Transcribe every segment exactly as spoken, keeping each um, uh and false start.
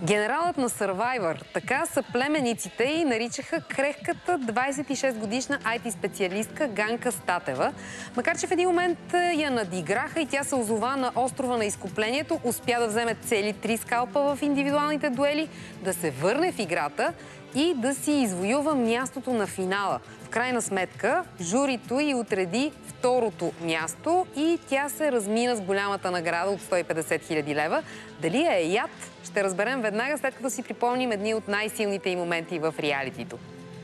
Генералът на Survivor. Така са племениците и наричаха крехката двадесет и шест годишна ай ти специалистка Ганка Статева. Макар че в един момент я надиграха и тя се озова на острова на изкуплението, успя да вземе цели три скалпа в индивидуалните дуели, да се върне в играта и да си извоюва мястото на финала. В крайна сметка, журито й отреди второто място и тя се размина с голямата награда от сто и петдесет хиляди лева. Дали е яд, ще разберем веднага, след като си припомним едни от най-силните й моменти в реалитито.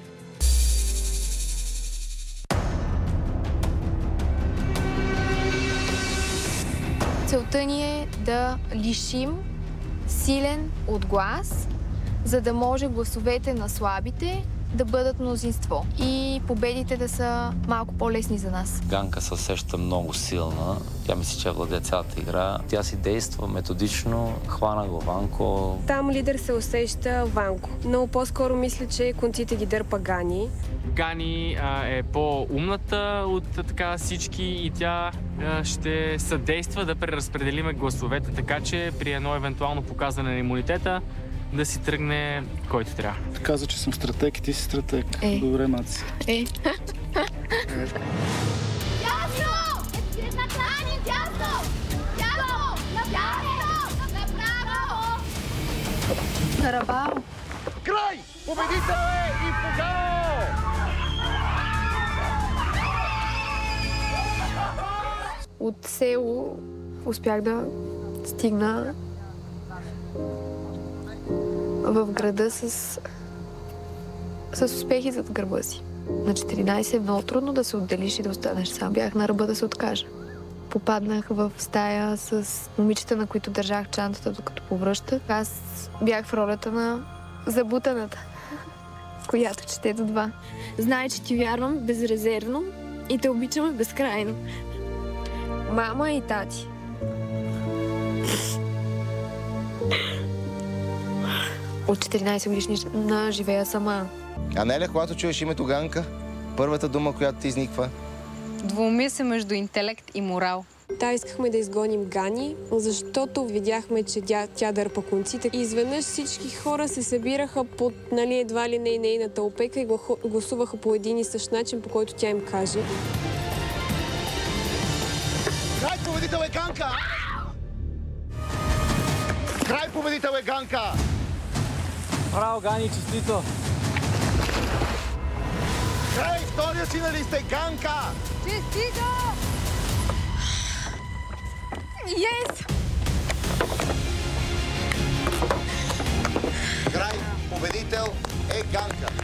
Целта ни е да лишим силен отглас, за да може гласовете на слабите да бъдат мнозинство и победите да са малко по-лесни за нас. Ганка се усеща много силна. Тя мисли, че владее цялата игра. Тя си действа методично, хвана го Ванко. Там лидер се усеща Ванко. Много по-скоро мисля, че конците ги дърпа Гани. Гани а, е по-умната от така всички и тя а, ще съдейства да преразпределиме гласовете, така че при едно евентуално показване на имунитета да си тръгне който трябва. Каза, че съм стратег и ти си стратег. Е. Добре, Маци. Е. Дясно! Ани, дясно! Дясно! Дясно! Направо! Карабао! Край! Победител е и Фугао! От село успях да стигна в града с, с успехи зад гърба си. На четиринадесет е много трудно да се отделиш и да останеш сам. Бях на ръба да се откажа. Попаднах в стая с момичета, на които държах чантата, докато повръщах. Аз бях в ролята на забутаната, която чете до два. Знай, че ти вярвам безрезервно и те обичаме безкрайно. Мама и тати. От четиринадесет годишнина живея сама. А Неля, когато чуеш името Ганка, първата дума, която ти изниква? Двумя се между интелект и морал. Да, искахме да изгоним Гани, защото видяхме, че тя, тя дърпа конците. И изведнъж всички хора се събираха под, нали, едва ли не и нейната опека и гласуваха по един и същ начин, по който тя им каже. Край победител е Ганка! Край победител е Ганка! Браво, Гани, честито! Край втория финалист е Ганка! Честито! Yes! Край победител е Ганка!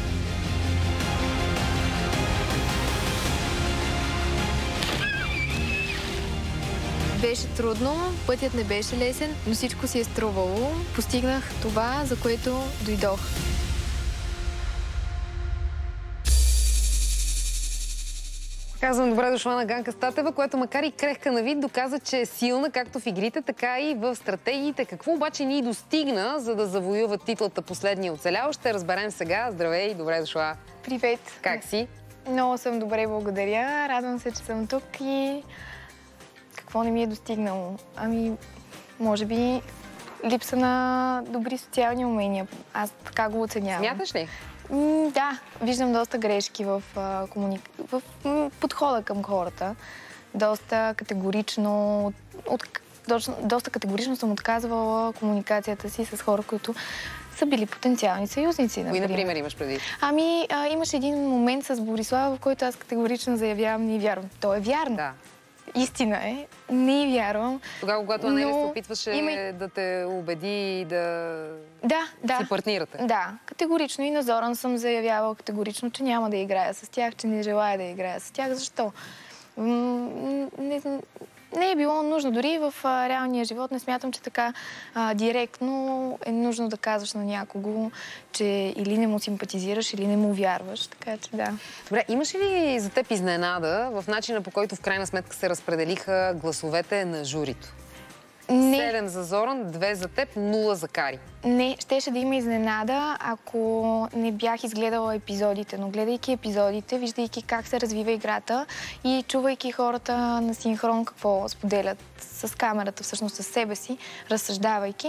Беше трудно, пътят не беше лесен, но всичко си е струвало. Постигнах това, за което дойдох. Казвам добре дошла на Ганка Статева, която макар и крехка на вид, доказа, че е силна както в игрите, така и в стратегиите. Какво обаче ни достигна, за да завоюва титлата последния оцелял, ще разберем сега. Здравей, добре дошла. Привет! Как си? Много съм добре, благодаря. Радвам се, че съм тук и какво не ми е достигнало? Ами, може би липса на добри социални умения. Аз така го оценявам. Смяташ ли? М, да, виждам доста грешки в, а, комуник... в м, подхода към хората. Доста категорично, от... доста, доста категорично съм отказвала комуникацията си с хора, които са били потенциални съюзници. Кои, например, имаш преди? Ами, а, имаше един момент с Борислава, в който аз категорично заявявам, не вярвам. То е вярно. Да. Истина е. Не вярвам. Тогава, когато Анели но... се опитваше има... да те убеди и да, да, да. си партнирате. Да, категорично. И на Зоран съм заявявала категорично, че няма да играя с тях, че не желая да играя с тях. Защо? Не, не е било нужно. Дори в а, реалния живот не смятам, че така а, директно е нужно да казваш на някого, че или не му симпатизираш, или не му вярваш. Така че да. Добре, имаш ли за теб изненада в начина, по който в крайна сметка се разпределиха гласовете на журито? Не. Седем за Зоран, две за теб, нула за Кари. Не, щеше да има изненада, ако не бях изгледала епизодите, но гледайки епизодите, виждайки как се развива играта и чувайки хората на синхрон какво споделят с камерата, всъщност със себе си, разсъждавайки,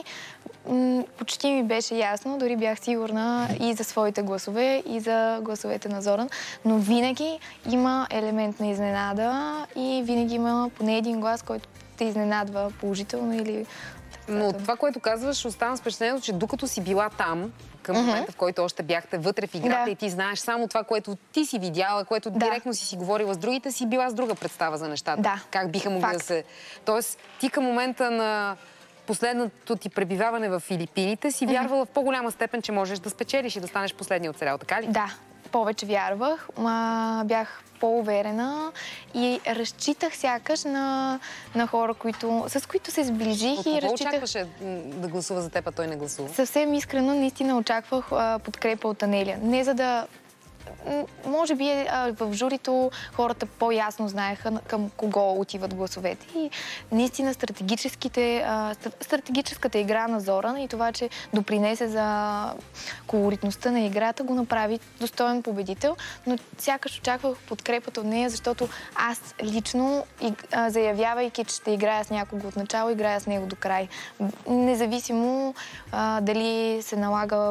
почти ми беше ясно, дори бях сигурна и за своите гласове, и за гласовете на Зоран, но винаги има елемент на изненада и винаги има поне един глас, който те изненадва положително или... Но това, което казваш, остана с впечатлението, че докато си била там, към момента, в който още бяхте вътре в играта Да. и ти знаеш само това, което ти си видяла, което Да. директно си си говорила с другите, си била с друга представа за нещата. Да. Как биха могли Факт. да се... Тоест, ти към момента на последното ти пребиваване в Филипините си вярвала в по-голяма степен, че можеш да спечелиш и да станеш последния оцелял, така ли? Да, повече вярвах, ма бях по-уверена и разчитах сякаш на, на хора, които, с които се сближих. От и кого разчитах... очакваше м, да гласува за теб, а той не гласува? Съвсем искрено наистина очаквах а, подкрепа от Анелия. Не за да... м, Може би а, в журито хората по-ясно знаеха на- към кого отиват гласовете. И наистина стратегическите, а, стра- стратегическата игра на Зоран и това, че допринесе за колоритността на играта, го направи достоен победител. Но сякаш очаквах подкрепата от нея, защото аз лично, и, а, заявявайки, че ще играя с някого от начало, играя с него до край. Независимо а, дали се налага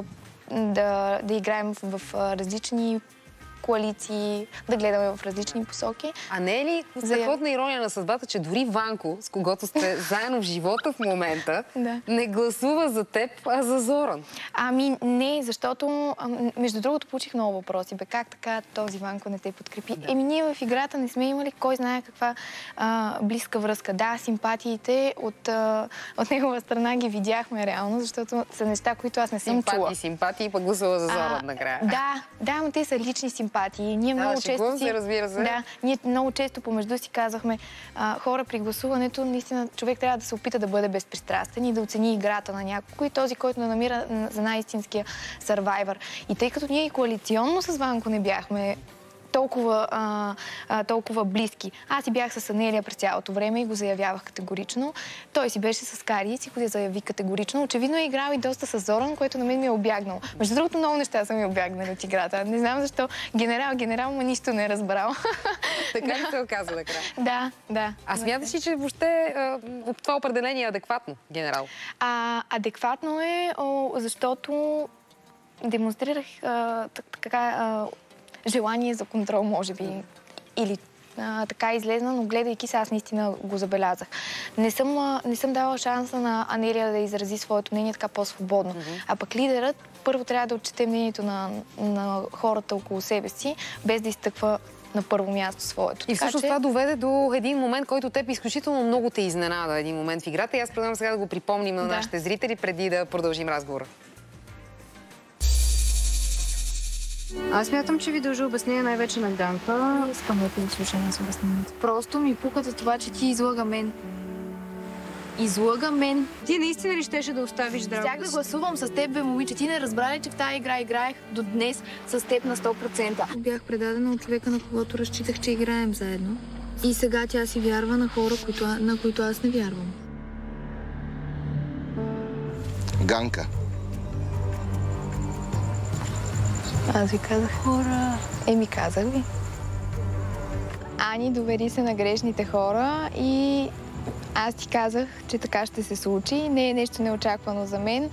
да, да играем в, в а, различни коалиции, да гледаме в различни посоки. А не е ли страхотна ирония на съдбата, че дори Ванко, с когото сте заедно в живота в момента, Да. не гласува за теб, а за Зоран? Ами не, защото, а, между другото, получих много въпроси. Бе, как така този Ванко не те подкрепи? Да. Еми ние в играта не сме имали кой знае каква а, близка връзка. Да, симпатиите от, а, от негова страна ги видяхме реално, защото са неща, които аз не съм Симпатии, чула. симпатии, пък гласува за Зоран А, накрая. Да, да, но те са лични симпатии. Ние Да, много шегувам често се, разбира се. Да, ние много често помежду си казахме, а, хора при гласуването, наистина човек трябва да се опита да бъде безпристрастен и да оцени играта на някой, този, който не намира м, за най-истинския сървайвър. И тъй като ние и коалиционно с Ванко не бяхме толкова, а, а, толкова близки. Аз си бях с Анелия през цялото време и го заявявах категорично. Той си беше с Кари и си го заяви категорично. Очевидно е играл и доста с Зоран, което на мен ми е обягнал. Между другото, много неща са ми обягнали от играта. Не знам защо. Генерал, генерал, ма нищо не е разбрал. Така ли се оказа накрая? Да, да. А смяташ ли, че въобще а, това определение е адекватно, генерал? А, адекватно е, о, защото демонстрирах а, така а, желание за контрол, може би. Или а, така излезна, но гледайки се, аз наистина го забелязах. Не съм, а, не съм дала шанса на Анелия да изрази своето мнение така по-свободно. Mm-hmm. А пък лидерът първо трябва да отчете мнението на, на хората около себе си, без да изтъква на първо място своето. И всъщност че... това доведе до един момент, който теб изключително много те изненада. Един момент в играта и аз предлагам сега да го припомним на Да. нашите зрители, преди да продължим разговора. Аз смятам, че ви дължа обяснение най-вече на Ганка. Не искам да ти слушам с обяснението. Просто ми пука за това, че ти излага мен. Излага мен. Ти наистина ли щеше да оставиш Драго? Щях да гласувам с теб, бе, момиче. Ти не разбра ли, че в тази игра играех до днес с теб на сто процента? Бях предадена от човека, на когото разчитах, че играем заедно. И сега тя си вярва на хора, които, на които аз не вярвам. Ганка. Аз ви казах. Хора. Еми, казах ви. Ани довери се на грешните хора и аз ти казах, че така ще се случи. Не е нещо неочаквано за мен.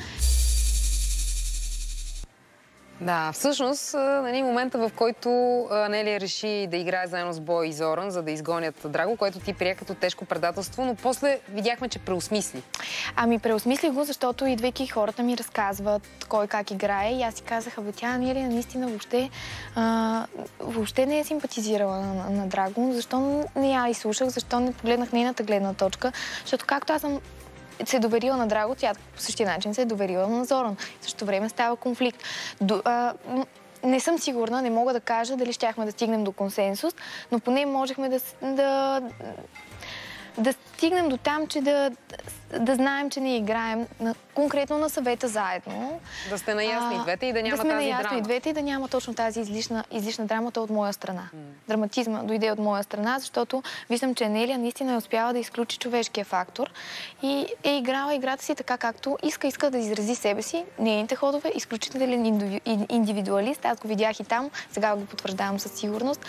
Да, всъщност, нали, момента, в който Анелия реши да играе заедно с Бой и Зоран, за да изгонят Драго, което ти прие като тежко предателство, но после видяхме, че преосмисли. Ами, преосмислих го, защото идвайки хората ми разказват кой как играе и аз си казах, абе, тя Анелия наистина въобще, а, въобще не е симпатизирала на, на, на Драго. Защо не я изслушах, защо не погледнах нейната гледна точка? Защото както аз съм се е доверила на Драго, тя по същия начин се е доверила на Зоран. В същото време става конфликт. До, а, не съм сигурна, не мога да кажа дали щяхме да стигнем до консенсус, но поне можехме да, да, да стигнем до там, че да, да знаем, че не играем на, конкретно на съвета заедно. Да сте наясни и двете и да няма да сме тази наясни драма. и двете и да няма точно тази излишна, излишна драма, то от моя страна. Mm. Драматизма дойде от моя страна, защото виждам, че Анелия наистина е успяла да изключи човешкия фактор и е играла играта си така, както иска, иска да изрази себе си, нейните ходове, изключителен индивидуалист. Аз го видях и там, сега го потвърждавам със сигурност.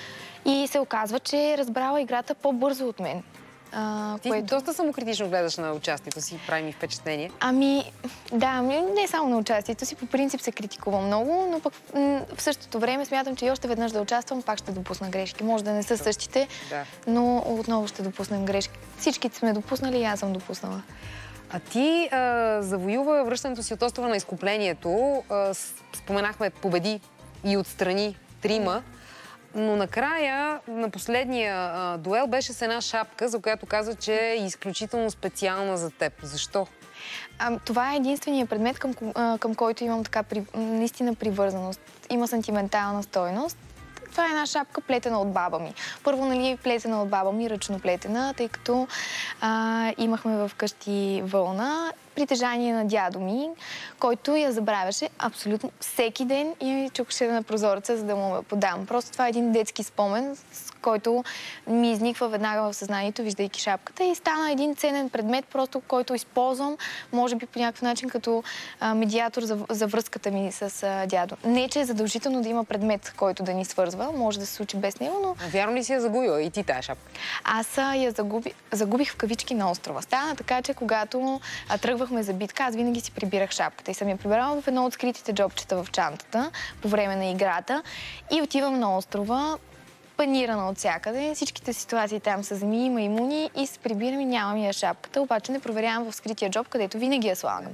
И се оказва, че е разбрала играта по-бързо от мен. А, Ти което... доста самокритично гледаш на участието си, прави ми впечатление. Ами, да, не само на участието си, по принцип се критикува много, но пък в същото време смятам, че и още веднъж да участвам, пак ще допусна грешки. Може да не са същите, да. Но отново ще допуснем грешки. Всички сме допуснали и аз съм допуснала. А ти а, завоюва връщането си от острова на изкуплението. А, споменахме победи и отстрани трима. Но накрая, на последния а, дуел, беше с една шапка, за която каза, че е изключително специална за теб. Защо? А, това е единственият предмет, към, към който имам така при, наистина привързаност. Има сантиментална стойност. Това е една шапка, плетена от баба ми. Първо, нали, е плетена от баба ми, ръчно плетена, тъй като а, имахме вкъщи вълна, притежание на дядо ми, който я забравяше абсолютно всеки ден и ми чукаше на прозореца, за да му я подам. Просто това е един детски спомен, с който ми изниква веднага в съзнанието, виждайки шапката, и стана един ценен предмет, просто който използвам, може би по някакъв начин като а, медиатор за, за връзката ми с а, дядо. Не, че е задължително да има предмет, който да ни свързва, може да се случи без него, но... А вярно ли си я загубила и ти тая шапка? Аз а, я загуби... загубих в кавички на острова. Стана така, че когато а, тръгвахме за битка, аз винаги си прибирах шапката и съм я прибирала в едно от скритите джобчета в чантата по време на играта и отивам на острова, панирана от всякъде. Всичките ситуации там са земи, маймуни и се прибирам и нямам я шапката, обаче не проверявам в скрития джоб, където винаги я слагам.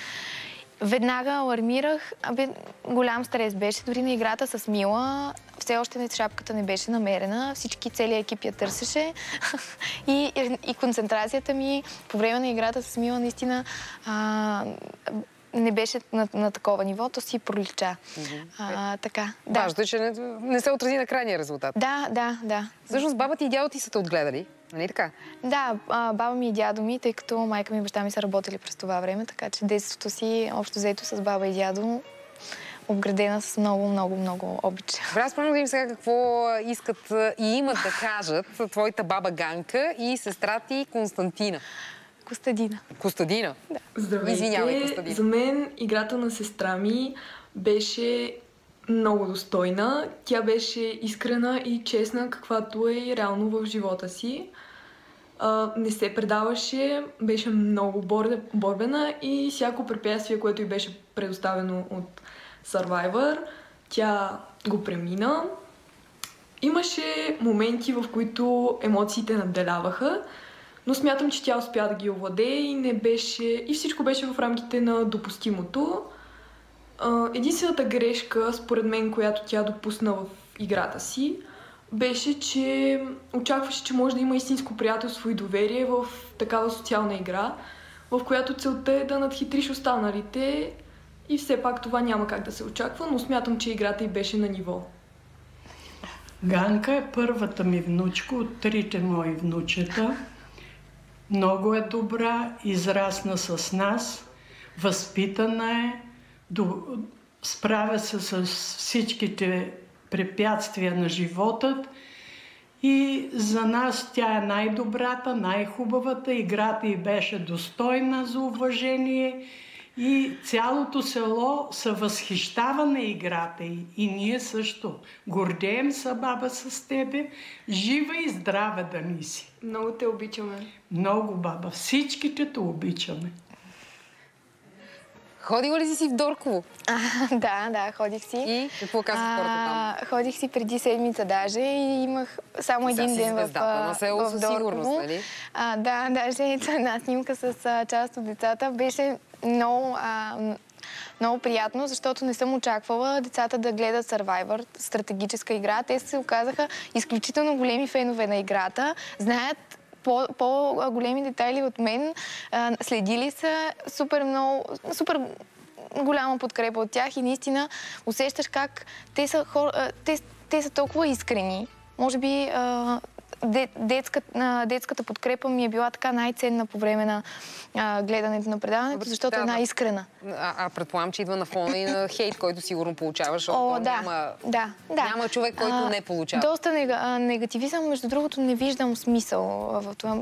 Веднага алармирах, абе, голям стрес беше, дори на играта с Мила, все още не, шапката не беше намерена, всички, целият екип я търсеше и, и концентрацията ми по време на играта с Мила наистина а, не беше на, на такова ниво, то си пролича. Mm-hmm. а, така, да. Важно е, че не, не се отрази на крайния резултат. Да, да, да. Всъщност баба ти и дядо ти са те отгледали, нали така? Да, баба ми и дядо ми, тъй като майка ми и баща ми са работили през това време, така че детството си общо взето с баба и дядо обградена с много, много, много обич. Добре, аз спомням да им сега какво искат и имат да кажат твоята баба Ганка и сестра ти Константина. Костадина. Костадина? Да. Здравейте! Извинявай, Костадина. За мен играта на сестра ми беше много достойна. Тя беше искрена и честна, каквато е реално в живота си. А, не се предаваше, беше много борбена и всяко препятствие, което й беше предоставено от Survivor, тя го премина. Имаше моменти, в които емоциите надделяваха, но смятам, че тя успя да ги овладее и не беше... и всичко беше в рамките на допустимото. Единствената грешка, според мен, която тя допусна в играта си, беше, че очакваше, че може да има истинско приятелство и доверие в такава социална игра, в която целта е да надхитриш останалите и все пак това няма как да се очаква, но смятам, че играта й беше на ниво. Ганка е първата ми внучка от трите мои внучета. Много е добра, израсна с нас, възпитана е, до... справя се с всичките препятствия на живота и за нас тя е най-добрата, най-хубавата, играта й беше достойна за уважение и цялото село се възхищава на играта й. И ние също. Гордеем се, баба, с тебе. Жива и здрава да ни си. Много те обичаме. Много, баба. Всичките те обичаме. Ходила ли си си в Дорково? А, да, да, ходих си. И какво казват хората там? Ходих си преди седмица даже и имах само един Сега ден в, на село, в Дорково. сигурност, нали? А, да, даже една снимка с а, част от децата беше много, а, много приятно, защото не съм очаквала децата да гледат Survivor, стратегическа игра. Те се оказаха изключително големи фенове на играта, знаят по-големи детайли от мен, следили са супер много, супер голяма подкрепа от тях и наистина усещаш как те са, хор... те, те са толкова искрени. Може би де, детска, а, детската подкрепа ми е била така най-ценна по време на а, гледането на предаването, защото е една искрена. А, а предполагам, че идва на фона и на хейт, който сигурно получаваш, защото О, да, няма, да, да. няма човек, който а, не получава. Доста нега, негативизъм, между другото не виждам смисъл в това.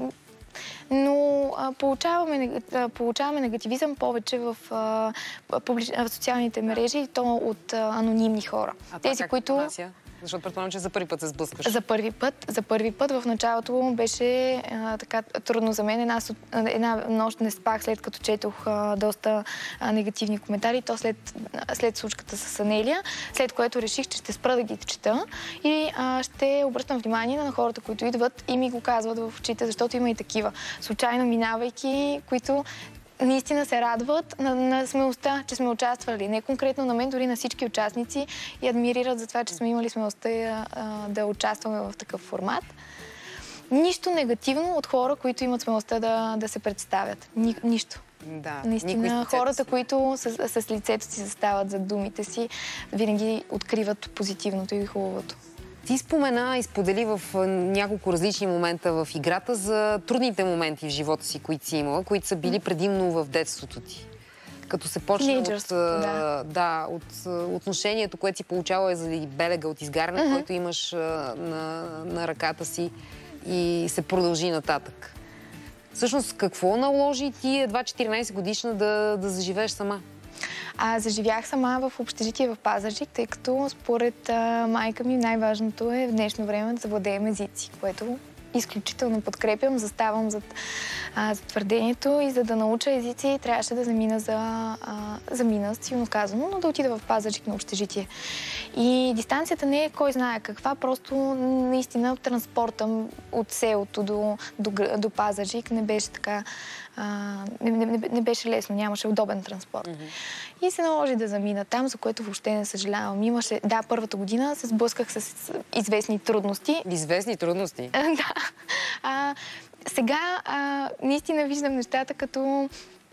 Но а, получаваме, а, получаваме негативизъм повече в, а, публич... в социалните мрежи и то от а, анонимни хора. А Тези, това как които... понася? Защото предполагам, че за първи път се сблъскаш. За първи път. За първи път в началото беше а, така трудно за мен. Една, една нощ не спах, след като четох а, доста а, негативни коментари. То след, след случката с Анелия, след което реших, че ще спра да ги чета и а, ще обръщам внимание на хората, които идват и ми го казват в очите, защото има и такива. Случайно минавайки, които наистина се радват на, на смелостта, че сме участвали. Не конкретно на мен, дори на всички участници и адмирират за това, че сме имали смелостта а, да участваме в такъв формат. Нищо негативно от хора, които имат смелостта да, да се представят. Ни, нищо. Да, наистина, хората, които с, с лицето си застават зад думите си, винаги откриват позитивното и хубавото. Ти спомена и сподели в няколко различни момента в играта за трудните моменти в живота си, които си имала, които са били предимно в детството ти. Като се почне от, да. Да, от отношението, което си получала заради белега от изгаряне, mm-hmm. който имаш на, на ръката си и се продължи нататък. Всъщност, какво наложи ти едва четиринайсет годишна да, да заживееш сама? А, заживях сама в общежитие в Пазарджик, тъй като според а, майка ми най-важното е в днешно време да завладеем езици, което изключително подкрепям, заставам зад, а, за твърдението и за да науча езици трябваше да замина за, а, замина, силно казано, но да отида в Пазарджик на общежитие. И дистанцията не е кой знае каква, просто наистина транспорта от селото до, до, до Пазарджик не беше така, а, не, не, не беше лесно, нямаше удобен транспорт. Mm-hmm. И се наложи да замина там, за което въобще не съжалявам. Имаше, да, първата година се сблъсках с известни трудности. Известни трудности? Да. А, сега а, наистина виждам нещата като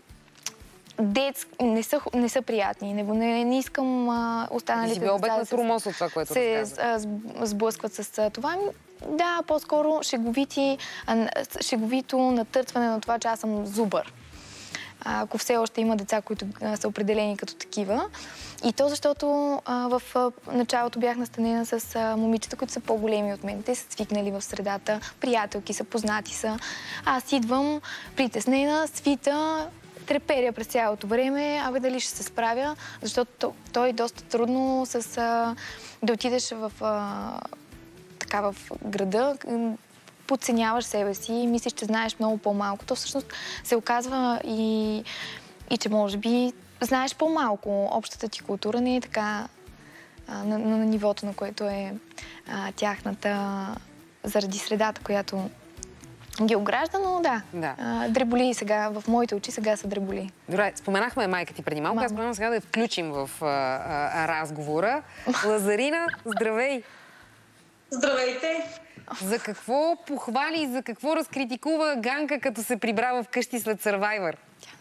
детски, не са, не са приятни. Не, не, не искам а, останалите деца... Си бе обект на тормоз от това, което се а, сблъскват с а, това. Да, по-скоро шеговити, а, шеговито натъртване на това, че аз съм зубър. Ако все още има деца, които а, са определени като такива. И то защото а, в а, началото бях настанена с а, момичета, които са по-големи от мен. Те са свикнали в средата, приятелки са, познати са. Аз идвам притеснена, свита, треперя през цялото време, абе дали ще се справя, защото то, то е доста трудно с, а, да отидеш в, а, така, в града, подценяваш себе си и мислиш, че знаеш много по-малко. То всъщност се оказва и, и че може би знаеш по-малко. Общата ти култура не е така а, на, на нивото, на което е а, тяхната, заради средата, която ги огражда, но да. да. А, дреболи сега, в моите очи сега са дреболи. Добре, споменахме майка ти преди малко. Мама. Аз предлагам сега да я включим в а, а, разговора. Лазарина, здравей! Здравейте! За какво похвали и за какво разкритикува Ганка, като се прибрава вкъщи след Survivor?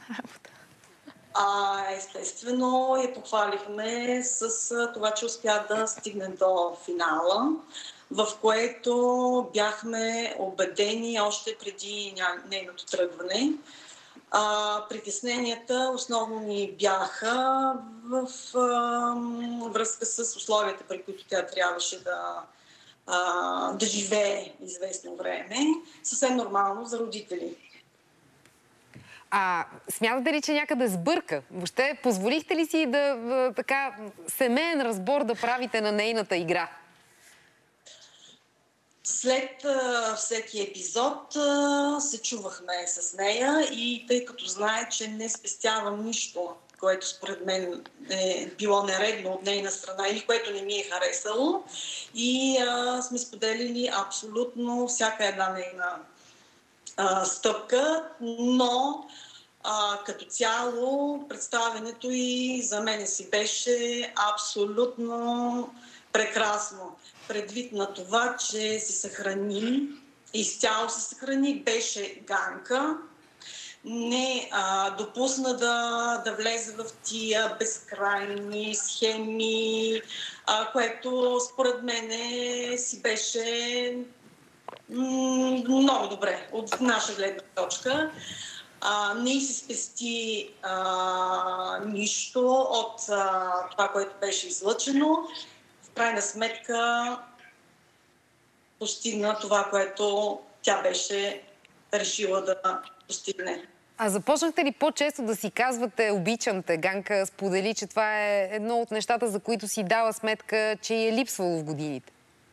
А, естествено, я похвалихме с това, че успя да стигне до финала, в което бяхме убедени още преди нейното тръгване. А, притесненията основно ни бяха в а, връзка с условията, при които тя трябваше да Uh, да живее известно време. Съвсем нормално за родители. А смятате ли, че някъде сбърка? Въобще, позволихте ли си да така семейен разбор да правите на нейната игра? След uh, всеки епизод uh, се чувахме с нея и тъй като знае, че не спестявам нищо, което според мен е било нередно от нейна страна или което не ми е харесало. И а, сме споделили абсолютно всяка една нейна а, стъпка, но а, като цяло представянето и за мен си беше абсолютно прекрасно. Предвид на това, че се съхрани, изцяло се съхрани, беше Ганка, не а, допусна да, да влезе в тия безкрайни схеми, а, което според мен си беше Много добре, от наша гледна точка. А, не се спести а, нищо от а, това, което беше излъчено. В крайна сметка постигна това, което тя беше решила да постигне. А започнахте ли по-често да си казвате обичам те? Ганка сподели, че това е едно от нещата, за които си дава сметка, че е липсвало в годините.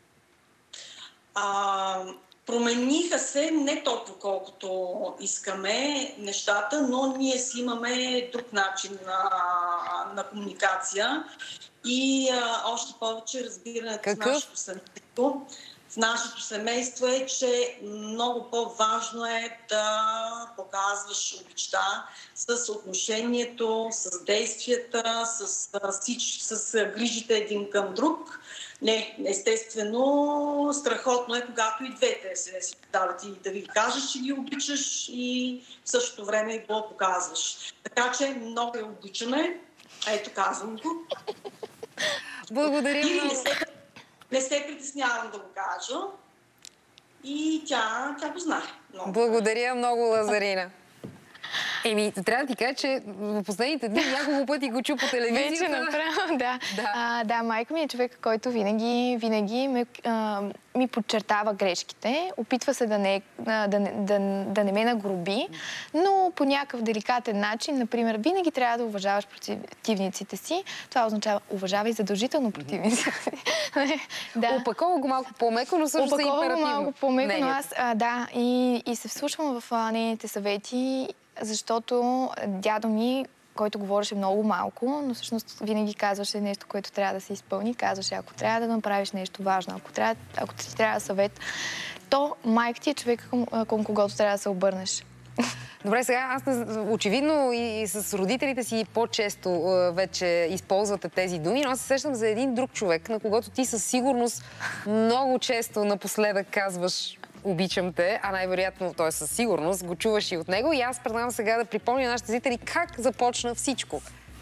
А, промениха се не толкова колкото искаме нещата, но ние си имаме друг начин на, на комуникация и а, още повече разбирането в нашето семейство. В нашето семейство е, че много по-важно е да показваш обичта с отношението, с действията, с, с, с грижите един към друг. Не, естествено, страхотно е, когато и двете се си дават и да ви кажеш, че ги обичаш и в същото време го показваш. Така че много я обичаме. Ето, казвам го. Благодаря много. Не се, не се притеснявам да го кажа. И тя, тя го знае. Много. Благодаря много, Лазарина. Еми, трябва да ти кажа, че в последните дни няколко пъти го чу по телевизията. Вече направо, да. Да. А, да, майка ми е човек, който винаги, винаги ме, а, ми подчертава грешките. Опитва се да не, да, да, да, да не ме нагруби, но по някакъв деликатен начин. Например, винаги трябва да уважаваш противниците си. Това означава уважавай задължително противниците си. Да. Опакова го малко по-меко, но също се императивно. Опакова го малко по-меко, но аз, а, да, и, и се вслушвам в а, нейните съвети, защото дядо ми, който говореше много малко, но всъщност винаги казваше нещо, което трябва да се изпълни. Казваше, ако трябва да направиш нещо важно, ако, трябва, ако ти трябва съвет, то майка ти е човек, към, към когото трябва да се обърнеш. Добре, сега аз очевидно и с родителите си по-често вече използвате тези думи, но аз се сещам за един друг човек, на когото ти със сигурност много често напоследък казваш обичам те, а най-вероятно, т.е. със сигурност, го чуваш и от него. И аз предлагам сега да припомня нашите зрители как започна всичко.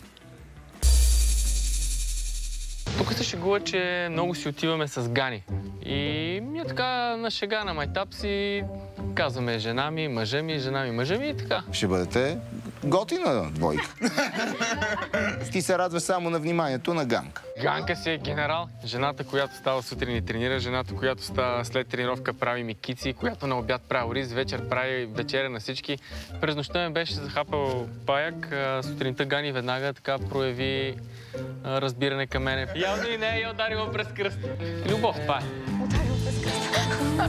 Тук се шегува, че много си отиваме с Гани. И ние така на шега на майтап си казваме жена ми, мъжа ми, жена ми, мъжа ми и така. Ще бъдете готина двойка. Ти се радваш само на вниманието на Ганка. Ганка си е генерал. Жената, която става сутрин и тренира, жената, която става след тренировка прави ми кици, която на обяд прави риз, вечер прави вечеря на всички. През нощта ме беше захапал паяк. Сутринта Гани веднага така прояви разбиране към мене. Явно и не е я ударила през кръст. Любов, това е. Ударила през кръст.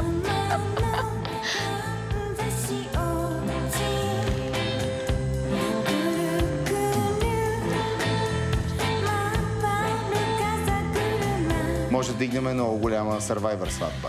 Може да дигнем много голяма Survivor сватба.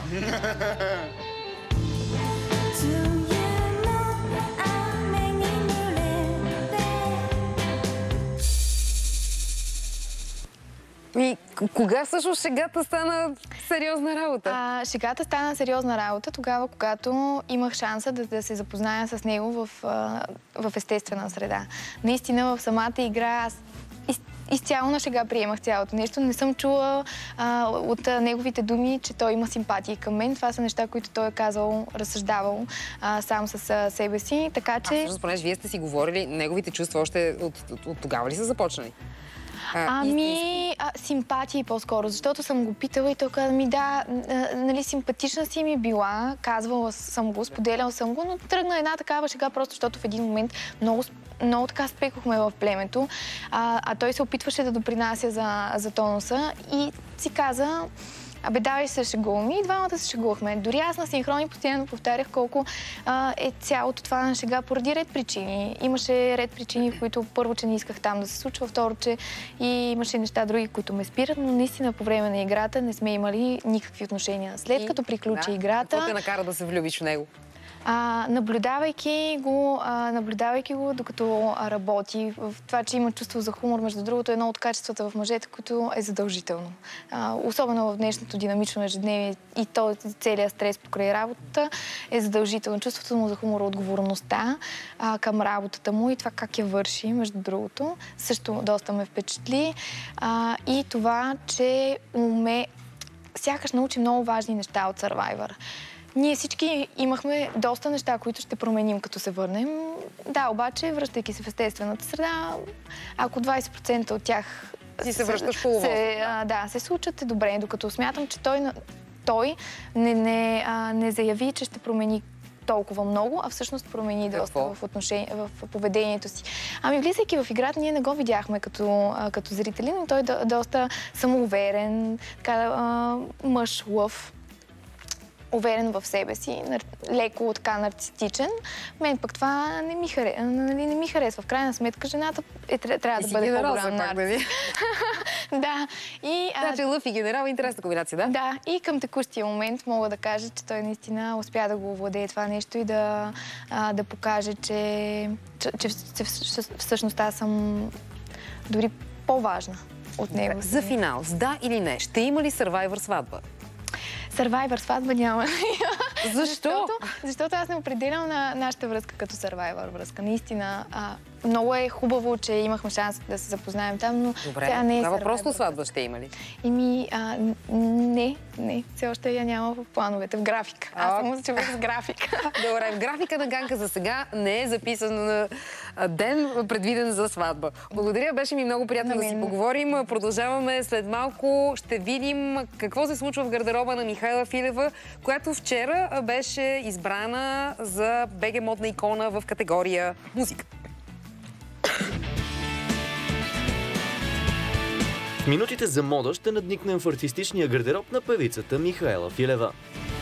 И кога всъщност шегата стана сериозна работа? А, шегата стана сериозна работа тогава, когато имах шанса да, да се запозная с него в, в естествена среда. Наистина в самата игра аз из, изцяло на шега приемах цялото нещо. Не съм чула а, от а, неговите думи, че той има симпатии към мен. Това са неща, които той е казал, разсъждавал а, сам с а, себе си. Така че... А всъщност, понеже вие сте си говорили, неговите чувства още от, от, от тогава ли са започнали? А, ами, а, симпатии по-скоро, защото съм го питала и той каза ми, да, нали, симпатична си ми била, казвала съм го, споделял съм го, но тръгна една такава шега, просто защото в един момент много, много така спекохме в племето, а, а той се опитваше да допринася за, за тонуса и си каза... Абе, давай се шегуваме и двамата се шегувахме. Дори аз на синхрони постоянно повтарях колко а, е цялото това на шега поради ред причини. Имаше ред причини, в които първо, че не исках там да се случва, второ, че и имаше неща други, които ме спират, но наистина по време на играта не сме имали никакви отношения. След и, като приключи да, играта... Какво те накара да се влюбиш в него? А, наблюдавайки го, а, наблюдавайки го, докато работи, в това, че има чувство за хумор, между другото, е едно от качествата в мъжете, което е задължително. А, особено в днешното динамично ежедневие и то целият стрес покрай работата е задължително. Чувството му за хумор, отговорността а, към работата му и това как я върши, между другото, също доста ме впечатли. А, и това, че уме сякаш научи много важни неща от Survivor. ние всички имахме доста неща, които ще променим, като се върнем. Да, обаче, връщайки се в естествената среда, ако двайсет процента от тях ти се връщаш по се, а, да, се случат е добре, докато смятам, че той, той не, не, а, не заяви, че ще промени толкова много, а всъщност промени доста в, отношение, в поведението си. Ами, влизайки в играта, ние не го видяхме като, а, като зрители, но той е доста самоуверен, така, а, мъж, лъв, уверен в себе си, леко така нарцистичен. Мен пък това не ми, харе... нали, не ми харесва. В крайна сметка жената е, трябва да бъде по-голям нарцис. Да. И, а... Значи лъв и генерал, интересна комбинация, да? Да. И към текущия момент мога да кажа, че той наистина успя да го овладее това нещо и да, а, да покаже, че, че, че, че всъщност аз съм дори по-важна от него. За финал, с да или не, ще има ли Survivor сватба? Survivor сватба няма. Защо? Защото, защото аз не определям на нашата връзка като Survivor връзка. Наистина, а, много е хубаво, че имахме шанс да се запознаем там, но добре, тя не е това Survivor. просто сватба ще има ли? Еми, а, не, не. Все още я няма в плановете, в графика. Аз съм човек с графика. Добре, в графика на Ганка за сега не е записан на ден, предвиден за сватба. Благодаря, беше ми много приятно да си поговорим. Продължаваме след малко. Ще видим какво се случва в гардероба на Михайла Филева, която вчера беше избрана за БГ модна икона в категория музика. В минутите за мода ще надникнем в артистичния гардероб на певицата Михайла Филева.